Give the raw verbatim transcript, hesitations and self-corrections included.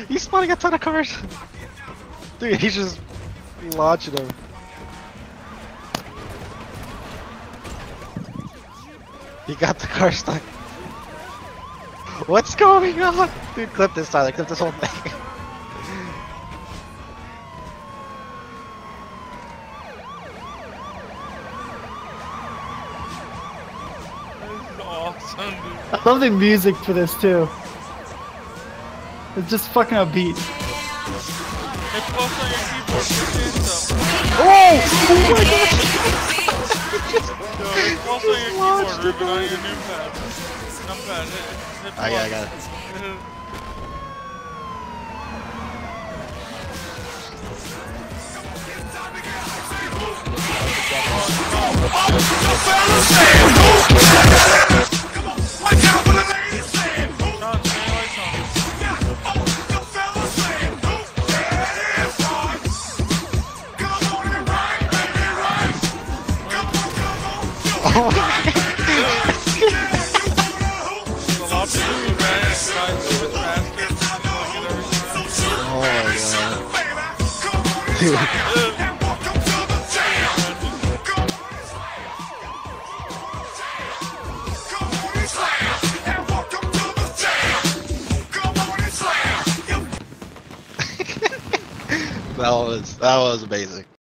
He's spawning a ton of cars. Dude, he's just launching them. He got the car stuck. What's going on? Dude, clip this, Tyler. Clip this whole thing. Awesome, dude. I love the music for this too. It's just fucking upbeat. Hey, post on your keyboard, put your hands up. Oh! Oh my gosh! Yo, hey, post on your keyboard, Ruben, on your new pad. Numpad, hit, hit I got, I got it. Oh my god. Dude. That was that was amazing.